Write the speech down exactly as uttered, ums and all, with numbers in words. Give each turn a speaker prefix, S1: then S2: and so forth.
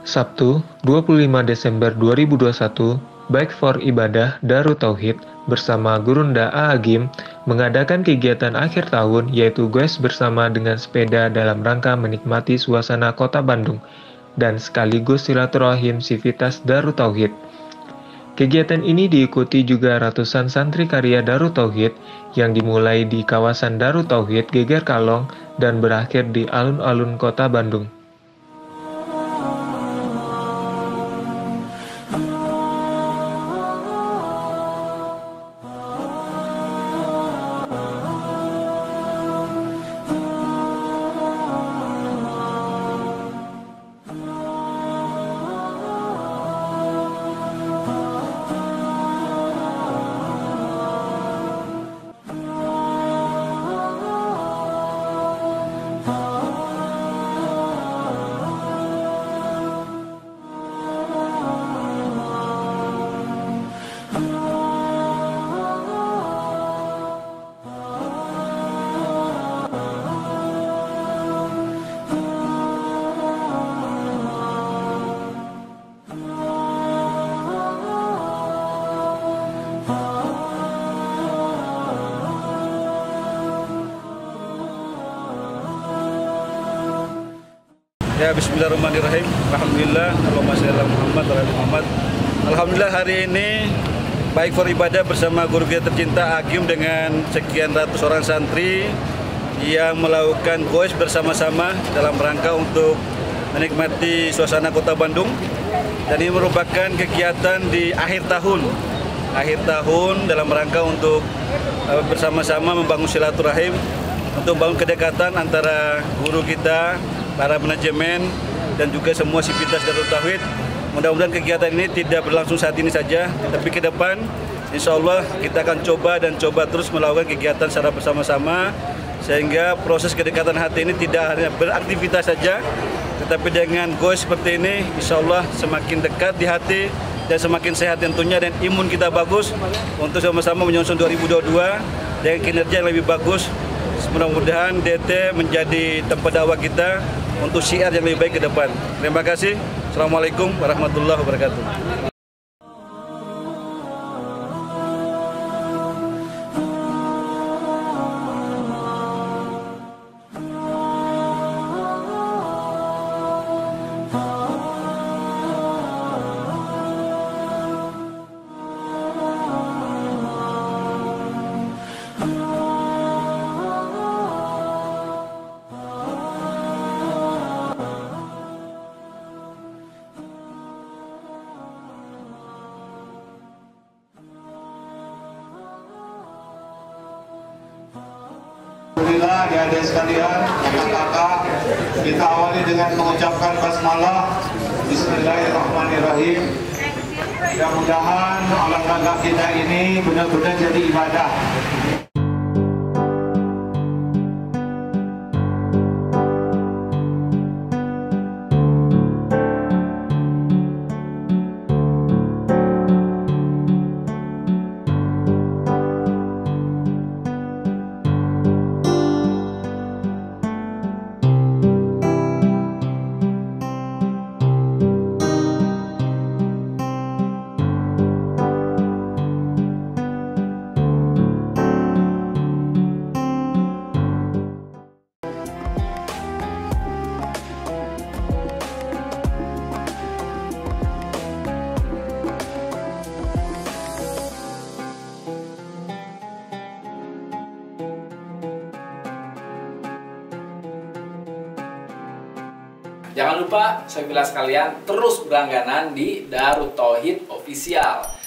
S1: Sabtu, dua puluh lima Desember dua ribu dua puluh satu, Bike for Ibadah Darut Tauhid bersama Gurunda A Agim mengadakan kegiatan akhir tahun yaitu goes bersama dengan sepeda dalam rangka menikmati suasana kota Bandung dan sekaligus silaturahim Sivitas Darut Tauhid. Kegiatan ini diikuti juga ratusan santri karya Darut Tauhid yang dimulai di kawasan Darut Tauhid Geger Kalong dan berakhir di alun-alun kota Bandung.
S2: Ya, bismillahirrahmanirrahim. Alhamdulillah, Allahumma shalli ala Muhammad wa ala Muhammad. Alhamdulillah hari ini Bike for Ibadah bersama guru kita tercinta Agim dengan sekian ratus orang santri yang melakukan goes bersama-sama dalam rangka untuk menikmati suasana kota Bandung. Dan ini merupakan kegiatan di akhir tahun. Akhir tahun dalam rangka untuk uh, bersama-sama membangun silaturahim, untuk membangun kedekatan antara guru kita, para manajemen, dan juga semua sivitas Darut Tauhid. Mudah-mudahan kegiatan ini tidak berlangsung saat ini saja, tapi ke depan insya Allah kita akan coba dan coba terus melakukan kegiatan secara bersama-sama, sehingga proses kedekatan hati ini tidak hanya beraktivitas saja, tetapi dengan goes seperti ini insya Allah semakin dekat di hati dan semakin sehat tentunya, dan imun kita bagus untuk sama-sama menyongsong dua ribu dua puluh dua dengan kinerja yang lebih bagus. Mudah-mudahan D T menjadi tempat dakwah kita untuk syiar yang lebih baik ke depan. Terima kasih. Assalamualaikum warahmatullahi wabarakatuh.
S3: Alhamdulillah, adik-adik sekalian, kakak-kakak, kita awali dengan mengucapkan basmalah. Bismillahirrahmanirrahim. Mudah-mudahan olahraga kita ini benar-benar jadi ibadah.
S4: Jangan lupa, saya bilang sekalian, terus berlangganan di Darut Tauhid Official.